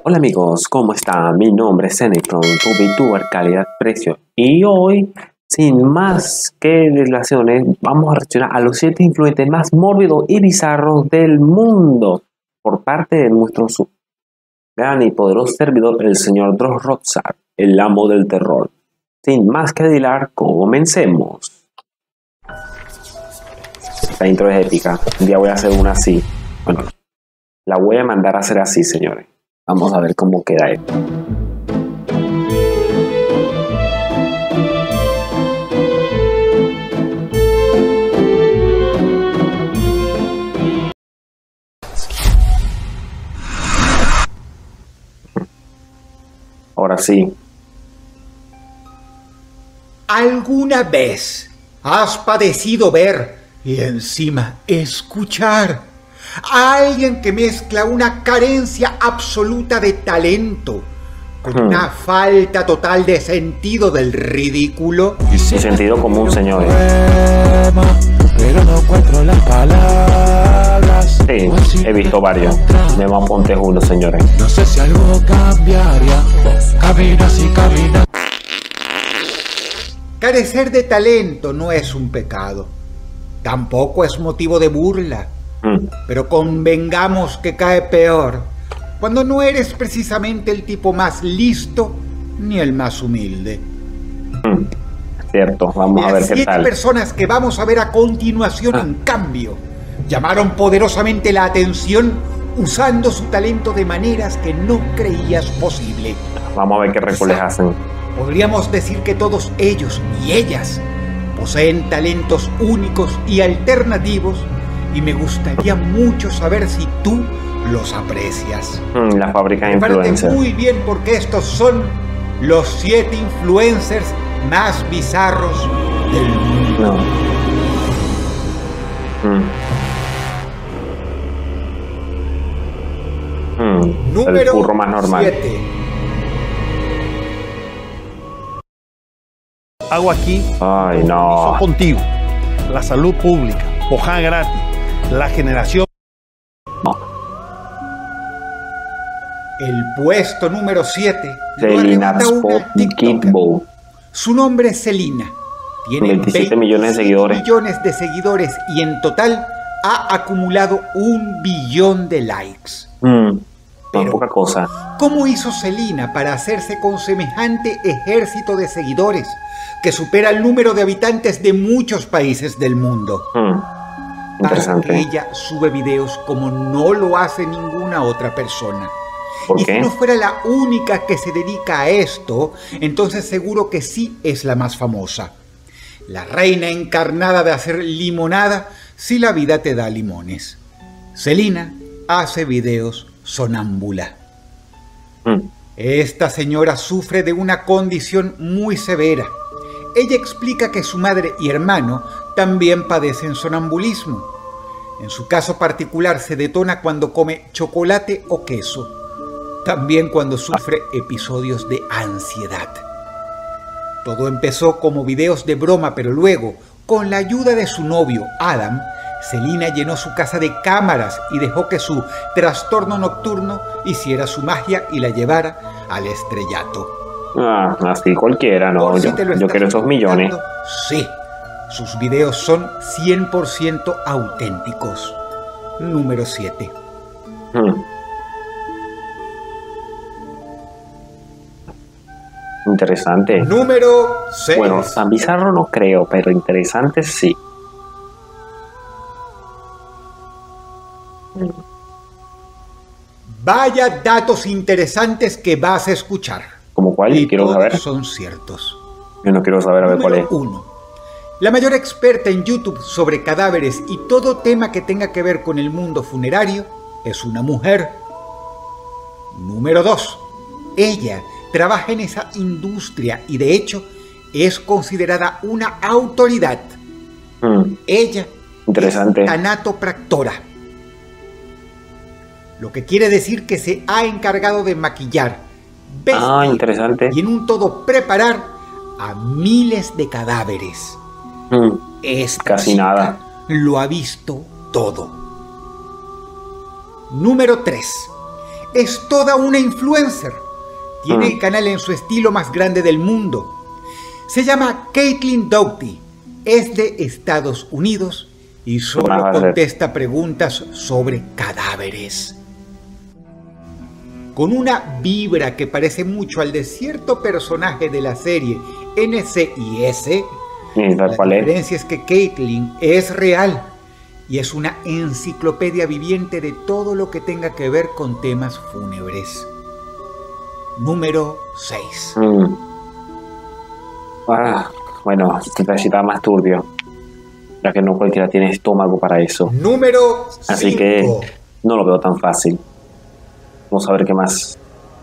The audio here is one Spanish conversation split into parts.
Hola amigos, ¿cómo están? Mi nombre es Zenitron, tu VTuber calidad-precio. Y hoy, sin más que dilaciones, vamos a reaccionar a los 7 influencers más mórbidos y bizarros del mundo por parte de nuestro gran y poderoso servidor, el señor Drossrockstar, el amo del terror. Sin más que dilar, comencemos. Esta intro es épica. Un día voy a hacer una así. Bueno, la voy a mandar a hacer así, señores. Vamos a ver cómo queda esto. Ahora sí. ¿Alguna vez has padecido ver y encima escuchar a alguien que mezcla una carencia absoluta de talento con una falta total de sentido del ridículo? Y sentido común, señores. Pero no encuentro las palabras. Sí, he visto varios. Me van ponte uno, señores. No sé si algo cambiaría. Caminas y caminas. Carecer de talento no es un pecado. Tampoco es motivo de burla. Pero convengamos que cae peor cuando no eres precisamente el tipo más listo ni el más humilde. Cierto, vamos a ver qué 7 tal. personas que vamos a ver a continuación, en cambio, llamaron poderosamente la atención usando su talento de maneras que no creías posible. Vamos a ver qué récords hacen. Podríamos decir que todos ellos y ellas poseen talentos únicos y alternativos, y me gustaría mucho saber si tú los aprecias. La fábrica de Me parece influencers. muy bien, porque estos son los 7 influencers más bizarros del mundo. El Número curro más normal. 7. Hago aquí Ay, no. contigo. La salud pública, hoja gratis, la generación. El puesto número 7 Selena Spotnikbo. Su nombre es Selena. Tiene 27 millones de seguidores. millones de seguidores y en total ha acumulado 1 billón de likes. No Pero, poca cosa. ¿cómo hizo Selena para hacerse con semejante ejército de seguidores que supera el número de habitantes de muchos países del mundo? Interesante. Porque ella sube videos como no lo hace ninguna otra persona. ¿Por Y qué? si no fuera la única que se dedica a esto, entonces seguro que sí es la más famosa. La reina encarnada de hacer limonada si la vida te da limones. Selena hace videos sonámbula. Esta señora sufre de una condición muy severa. Ella explica que su madre y hermano también padecen sonambulismo. En su caso particular se detona cuando come chocolate o queso. También cuando sufre episodios de ansiedad. Todo empezó como videos de broma, pero luego, con la ayuda de su novio, Adam, Selena llenó su casa de cámaras y dejó que su trastorno nocturno hiciera su magia y la llevara al estrellato. Así cualquiera, no. Por si Yo te lo quiero estás esos millones. preguntando, sí, sus videos son 100% auténticos. Número 7. Interesante. Número 6. Bueno, tan bizarro no creo, pero interesante sí. Vaya datos interesantes que vas a escuchar. ¿Como cuál? Y Quiero todos saber. son ciertos. Yo no quiero saber, a ver cuál es. Número 1. La mayor experta en YouTube sobre cadáveres y todo tema que tenga que ver con el mundo funerario es una mujer. Número 2. Ella trabaja en esa industria y de hecho es considerada una autoridad. Ella Interesante. es tanatopractora, lo que quiere decir que se ha encargado de maquillar, vestir interesante. y en un todo preparar a miles de cadáveres. Esta Casi chica nada. lo ha visto todo. Número 3. Es toda una influencer. Tiene el canal en su estilo más grande del mundo. Se llama Caitlin Doughty. Es de Estados Unidos y solo contesta preguntas sobre cadáveres. Con una vibra que parece mucho al de cierto personaje de la serie NCIS, la diferencia es que Caitlin es real y es una enciclopedia viviente de todo lo que tenga que ver con temas fúnebres. Número 6. Bueno, este está más turbio, ya que no cualquiera tiene estómago para eso. Número 5. Así que no lo veo tan fácil. Vamos a ver qué más.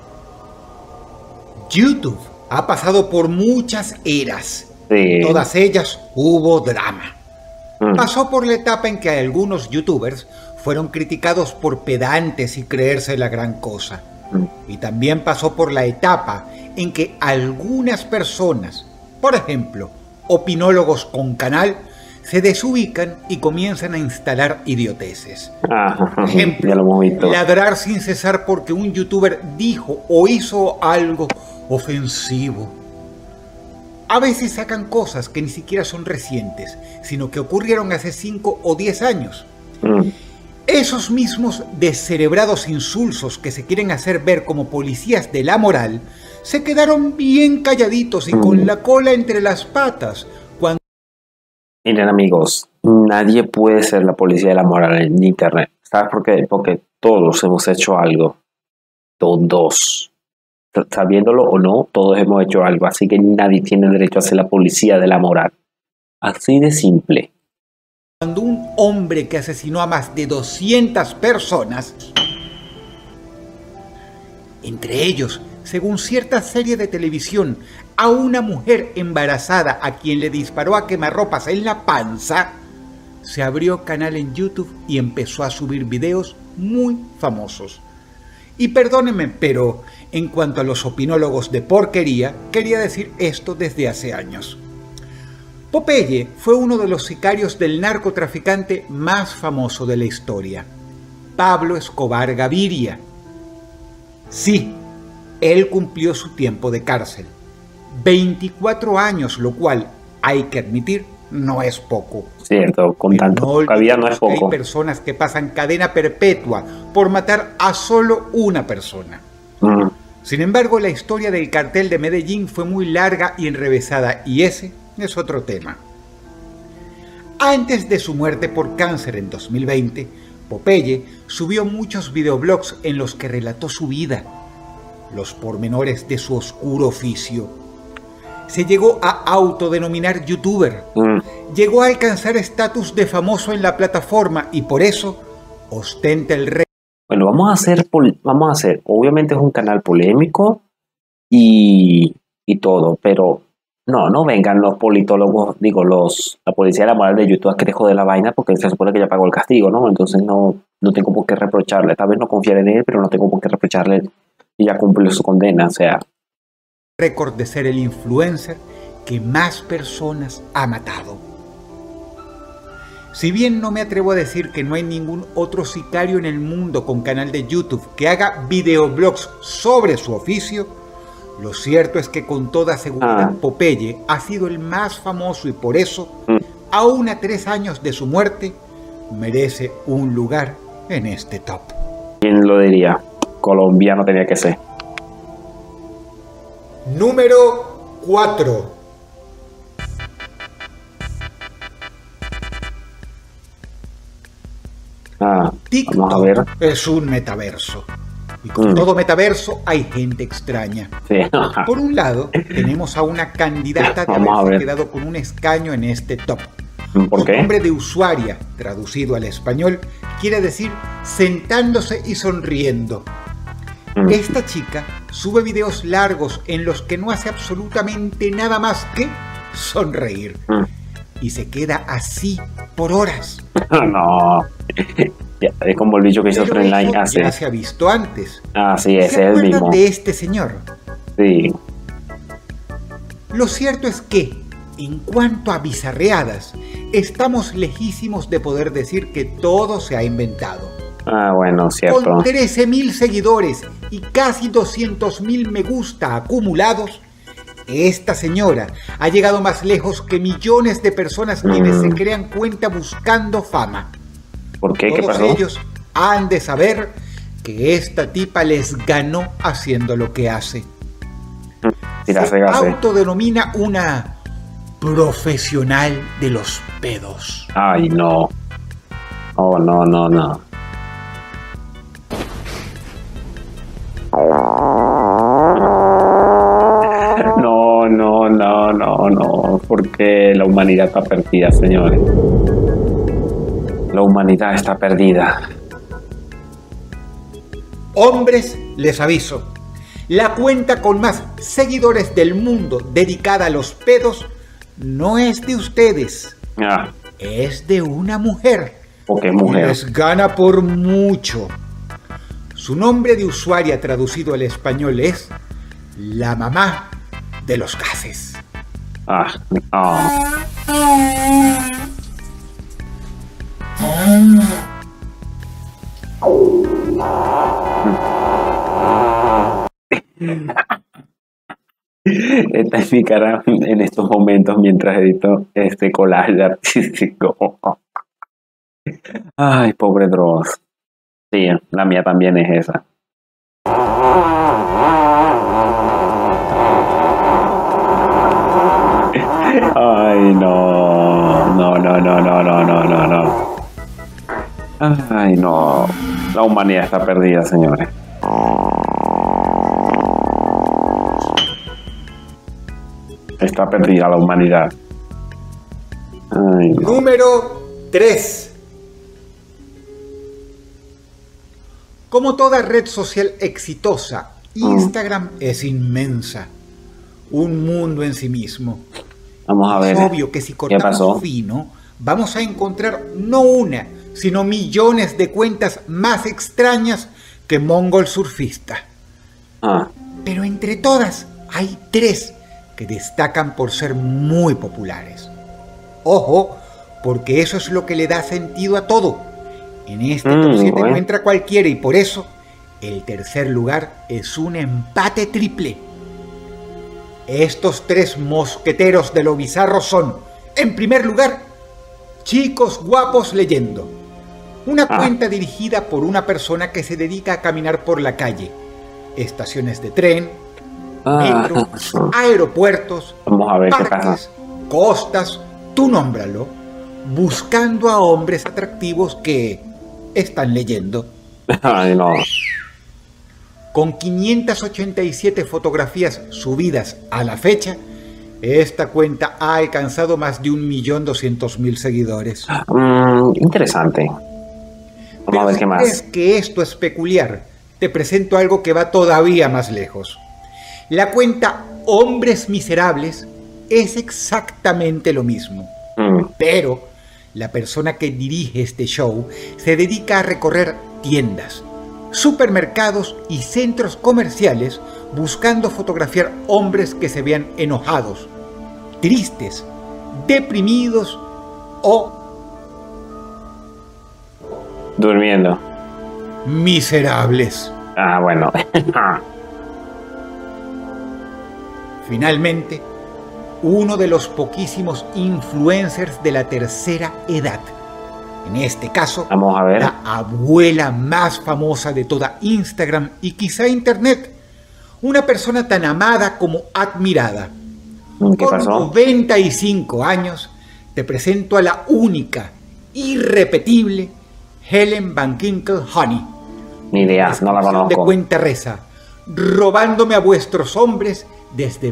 YouTube ha pasado por muchas eras. Sí. En todas ellas hubo drama. Pasó por la etapa en que algunos youtubers fueron criticados por pedantes y creerse la gran cosa. Y también pasó por la etapa en que algunas personas, por ejemplo, opinólogos con canal, se desubican y comienzan a instalar idioteces. Por ejemplo, ya lo hemos visto. Ladrar sin cesar porque un youtuber dijo o hizo algo ofensivo. A veces sacan cosas que ni siquiera son recientes, sino que ocurrieron hace 5 o 10 años. Esos mismos descerebrados insulsos que se quieren hacer ver como policías de la moral, se quedaron bien calladitos y con la cola entre las patas. Miren amigos, nadie puede ser la policía de la moral en internet. ¿Sabes por qué? Porque todos hemos hecho algo. Todos. Sabiéndolo o no, todos hemos hecho algo. Así que nadie tiene derecho a ser la policía de la moral. Así de simple. Cuando un hombre que asesinó a más de 200 personas, entre ellos, según cierta serie de televisión, a una mujer embarazada a quien le disparó a quemarropas en la panza, se abrió canal en YouTube y empezó a subir videos muy famosos. Y perdónenme, pero en cuanto a los opinólogos de porquería, quería decir esto desde hace años. Popeye fue uno de los sicarios del narcotraficante más famoso de la historia, Pablo Escobar Gaviria. Sí, él cumplió su tiempo de cárcel, 24 años, lo cual, hay que admitir, no es poco. Cierto, con tanto cabida no es poco. Hay personas que pasan cadena perpetua por matar a solo una persona. Sin embargo, la historia del cartel de Medellín fue muy larga y enrevesada, y ese es otro tema. Antes de su muerte por cáncer en 2020, Popeye subió muchos videoblogs en los que relató su vida, los pormenores de su oscuro oficio. Se llegó a autodenominar youtuber, llegó a alcanzar estatus de famoso en la plataforma y por eso ostenta el rey. Bueno, vamos a hacer, obviamente es un canal polémico y todo, pero no vengan los politólogos, la policía de la moral de YouTube a querer joder la vaina porque se supone que ya pagó el castigo, ¿no? Entonces no tengo por qué reprocharle, tal vez no confiar en él, pero no tengo por qué reprocharle y ya cumplió su condena, o sea. Récord de ser el influencer que más personas ha matado. Si bien no me atrevo a decir que no hay ningún otro sicario en el mundo con canal de YouTube que haga videoblogs sobre su oficio, lo cierto es que con toda seguridad Popeye ha sido el más famoso y por eso, aún a 3 años de su muerte, merece un lugar en este top. ¿Quién lo diría? Colombiano tenía que ser. Número 4. TikTok vamos a ver. Es un metaverso. Y con todo metaverso hay gente extraña. Sí. Por un lado, tenemos a una candidata de haberse quedado con un escaño en este top. ¿Por qué? Su nombre de usuaria, traducido al español, quiere decir sentándose y sonriendo. Esta chica sube videos largos en los que no hace absolutamente nada más que sonreír. Y se queda así por horas. No. Es como el bicho que hizo Trendline hace. Ya se ha visto antes. Sí, ese es el mismo. de este señor? Sí. Lo cierto es que, en cuanto a bizarreadas, estamos lejísimos de poder decir que todo se ha inventado. Ah, bueno, cierto. Con 13.000 seguidores y casi 200.000 me gusta acumulados, esta señora ha llegado más lejos que millones de personas quienes se crean cuenta buscando fama. ¿Por qué? ¿Qué Todos pasó? ellos han de saber que esta tipa les ganó haciendo lo que hace. Si la Se regase. autodenomina una profesional de los pedos. Ay, no. Oh, no, no, no. No, no, no, no, no. Porque la humanidad está perdida, señores. La humanidad está perdida. Hombres, les aviso, la cuenta con más seguidores del mundo dedicada a los pedos no es de ustedes, Ah, es de una mujer. porque es Y mujer. les gana por mucho. Su nombre de usuaria traducido al español es la mamá de los gases. Ah, ah. Esta es mi cara en estos momentos mientras edito este collage artístico. Ay, pobre Dross. Sí, la mía también es esa. Ay, no. No, no, no, no, no, no, no, no. Ay, no. La humanidad está perdida, señores. Está perdida la humanidad. Ay, no. Número 3. Como toda red social exitosa, Instagram es inmensa. Un mundo en sí mismo. Vamos a ver. Es obvio que si ¿Qué cortamos pasó? fino, vamos a encontrar no una, sino millones de cuentas más extrañas que Mongol Surfista. Ah, Pero entre todas hay 3 que destacan por ser muy populares. Ojo, porque eso es lo que le da sentido a todo. En este top 7 bueno. no entra cualquiera y por eso el tercer lugar es un empate triple. Estos 3 mosqueteros de lo bizarro son, en primer lugar, Chicos Guapos Leyendo. Una cuenta dirigida por una persona que se dedica a caminar por la calle, estaciones de tren, metro, aeropuertos, vamos a ver qué parques, pasa. costas, tú nómbralo, buscando a hombres atractivos que están leyendo. Ay, no. Con 587 fotografías subidas a la fecha, esta cuenta ha alcanzado más de 1.200.000 seguidores. Interesante. Vamos Pero a ver si qué más. crees que esto es peculiar, te presento algo que va todavía más lejos. La cuenta Hombres Miserables es exactamente lo mismo. Pero la persona que dirige este show se dedica a recorrer tiendas, supermercados y centros comerciales buscando fotografiar hombres que se vean enojados, tristes, deprimidos o Durmiendo. miserables. Ah, bueno. Finalmente, uno de los poquísimos influencers de la tercera edad. En este caso, Vamos a ver. la abuela más famosa de toda Instagram y quizá Internet. Una persona tan amada como admirada. ¿Qué Con pasó? 95 años, te presento a la única, irrepetible Helen Van Ginkel Honey. Ni idea, no la De conozco. cuenta reza, robándome a vuestros hombres desde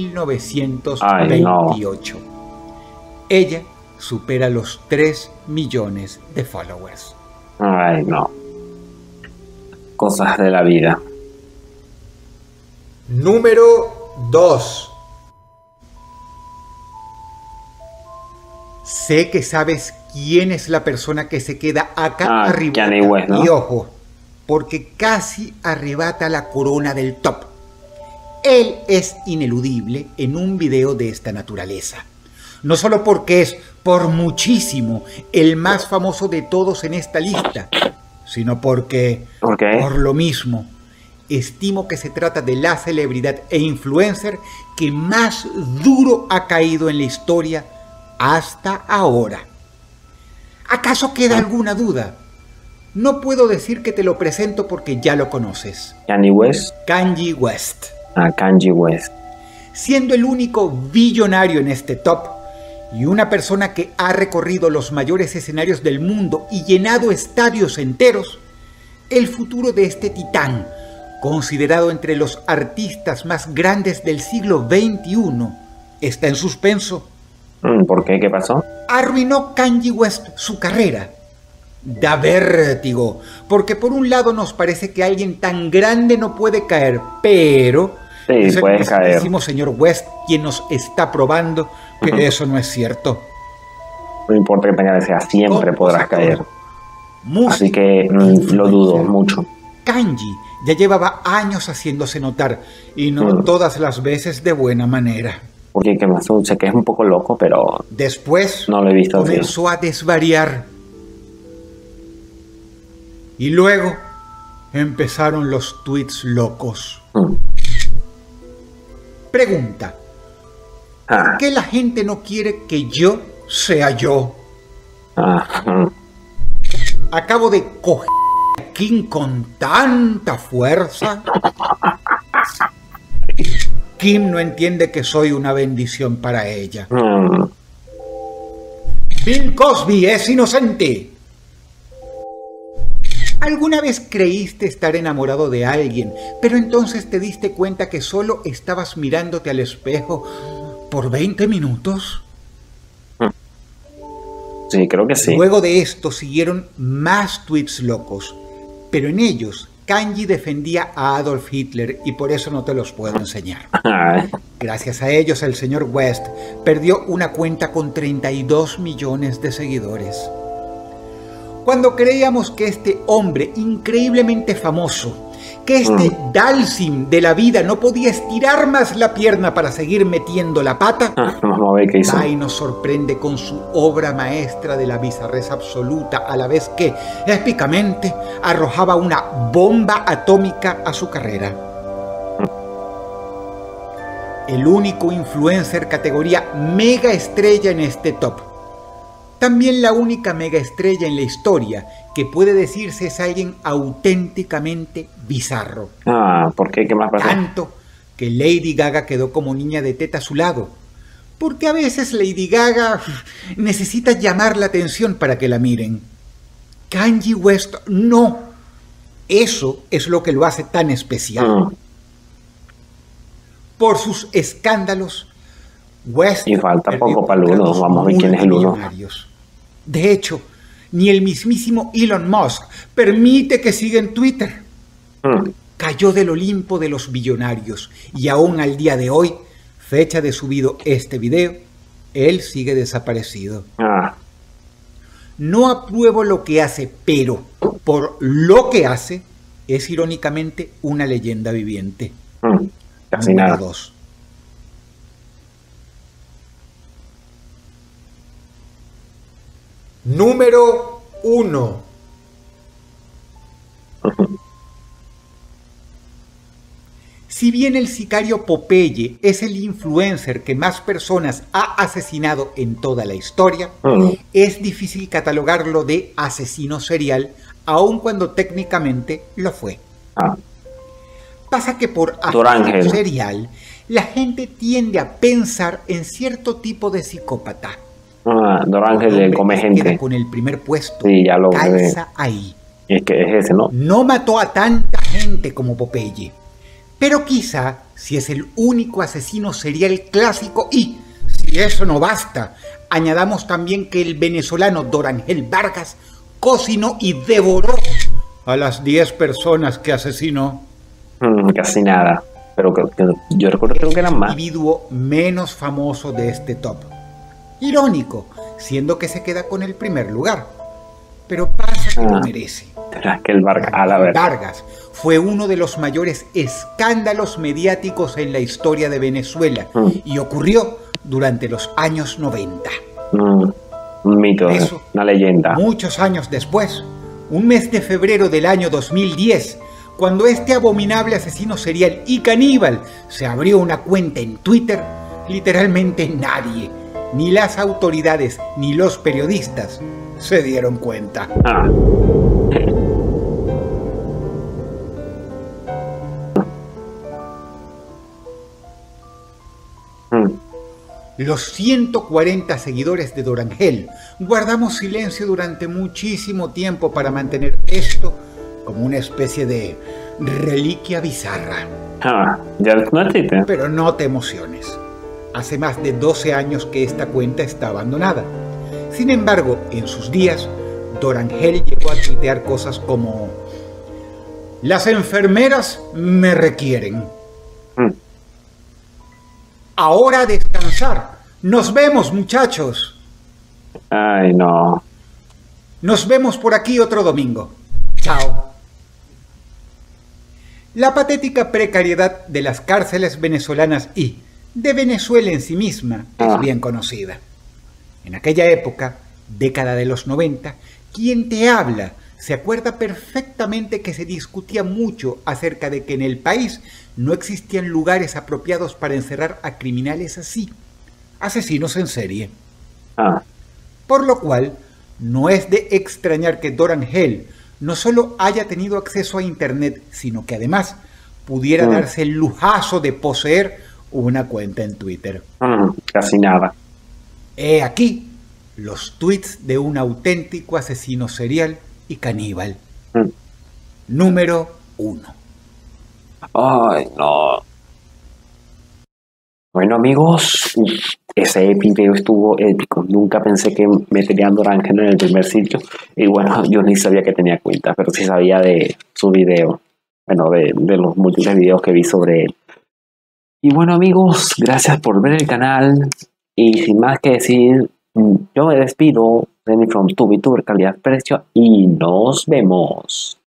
1928. Ella supera los 3 millones de followers. Ay, no. Cosas de la vida. Número 2. Sé que sabes quién es la persona que se queda acá arriba. Kanye West, ¿no? Y ojo, porque casi arrebata la corona del top. Él es ineludible en un video de esta naturaleza. No solo porque es por muchísimo el más famoso de todos en esta lista, sino porque, ¿Por qué? por lo mismo, estimo que se trata de la celebridad e influencer que más duro ha caído en la historia hasta ahora. ¿Acaso queda alguna duda? No puedo decir que te lo presento porque ya lo conoces. Kanye West. Kanye West. Kanye West. Siendo el único billonario en este top y una persona que ha recorrido los mayores escenarios del mundo y llenado estadios enteros, el futuro de este titán, considerado entre los artistas más grandes del siglo XXI, está en suspenso. ¿Por qué? ¿Qué pasó? Arruinó Kanye West su carrera. Da vértigo, porque por un lado nos parece que alguien tan grande no puede caer, pero Sí, es el puede caer. mismísimo señor West quien nos está probando que eso no es cierto. No importa que tenga que sea, siempre podrás caer. Músico, Así que lo dudo influencer. mucho. Kanye ya llevaba años haciéndose notar y no todas las veces de buena manera. Porque que más sé que es un poco loco, pero Después no lo he visto así. comenzó a desvariar. Y luego empezaron los tweets locos. Pregunta: ¿por qué la gente no quiere que yo sea yo? Acabo de coger a Kim con tanta fuerza. Kim no entiende que soy una bendición para ella. Bill Cosby es inocente. ¿Alguna vez creíste estar enamorado de alguien, pero entonces te diste cuenta que solo estabas mirándote al espejo por 20 minutos? Sí, creo que sí. Luego de esto siguieron más tweets locos, pero en ellos Kanye defendía a Adolf Hitler y por eso no te los puedo enseñar. Gracias a ellos el señor West perdió una cuenta con 32 millones de seguidores. Cuando creíamos que este hombre increíblemente famoso, que este Dalsim de la vida no podía estirar más la pierna para seguir metiendo la pata, Vamos a ver qué hizo. va y nos sorprende con su obra maestra de la bizarrez absoluta, a la vez que, épicamente, arrojaba una bomba atómica a su carrera. El único influencer categoría mega estrella en este top. También la única mega estrella en la historia que puede decirse es alguien auténticamente bizarro. ¿Por qué? ¿Qué más pasó? Tanto que Lady Gaga quedó como niña de teta a su lado. Porque a veces Lady Gaga necesita llamar la atención para que la miren. Kanye West no. Eso es lo que lo hace tan especial. Por sus escándalos, West Y falta perdió poco para el uno. contratos Vamos a ver quién es el uno. multimillonarios. De hecho, ni el mismísimo Elon Musk permite que siga en Twitter. Cayó del Olimpo de los billonarios y aún al día de hoy, fecha de subido este video, él sigue desaparecido. No apruebo lo que hace, pero por lo que hace, es irónicamente una leyenda viviente. Casi Número nada. 2. Número 1. Si bien el sicario Popeye es el influencer que más personas ha asesinado en toda la historia, es difícil catalogarlo de asesino serial, aun cuando técnicamente lo fue. Pasa que por asesino serial, la gente tiende a pensar en cierto tipo de psicópata. Dorángel de come gente. Queda con el primer puesto. Sí, ya lo calza ahí. Es que es ese, ¿no? No mató a tanta gente como Popeye. Pero quizá, si es el único asesino serial clásico y, si eso no basta, añadamos también que el venezolano Dorangel Vargas cocinó y devoró a las 10 personas que asesinó. Casi nada. Pero yo recuerdo creo que eran más. El individuo menos famoso de este top. Irónico, siendo que se queda con el primer lugar. Pero pasa que lo merece. Que el Vargas fue uno de los mayores escándalos mediáticos en la historia de Venezuela y ocurrió durante los años 90. Un mito, Eso, una leyenda. Muchos años después, un mes de febrero del año 2010, cuando este abominable asesino serial y caníbal se abrió una cuenta en Twitter, literalmente nadie, ni las autoridades ni los periodistas, se dieron cuenta. Los 140 seguidores de Dorangel guardamos silencio durante muchísimo tiempo para mantener esto como una especie de reliquia bizarra. Ya no existe. Pero no te emociones. Hace más de 12 años que esta cuenta está abandonada. Sin embargo, en sus días, Dorangel llegó a tuitear cosas como: las enfermeras me requieren. Ahora a descansar. Nos vemos, muchachos. Ay, no. Nos vemos por aquí otro domingo. Chao. La patética precariedad de las cárceles venezolanas y de Venezuela en sí misma es bien conocida. En aquella época, década de los 90, quien te habla se acuerda perfectamente que se discutía mucho acerca de que en el país no existían lugares apropiados para encerrar a criminales así, asesinos en serie. Por lo cual, no es de extrañar que Dorangel no solo haya tenido acceso a Internet, sino que además pudiera darse el lujazo de poseer una cuenta en Twitter. Casi nada. He aquí los tweets de un auténtico asesino serial y caníbal. Número 1. Ay, no. Bueno, amigos, ese video estuvo épico. Nunca pensé que meterían Dorangel en el primer sitio. Y bueno, yo ni sabía que tenía cuenta, pero sí sabía de su video. Bueno, de los múltiples videos que vi sobre él. Y bueno, amigos, gracias por ver el canal. Y sin más que decir, yo me despido. From Tubituber, calidad, precio. Y nos vemos.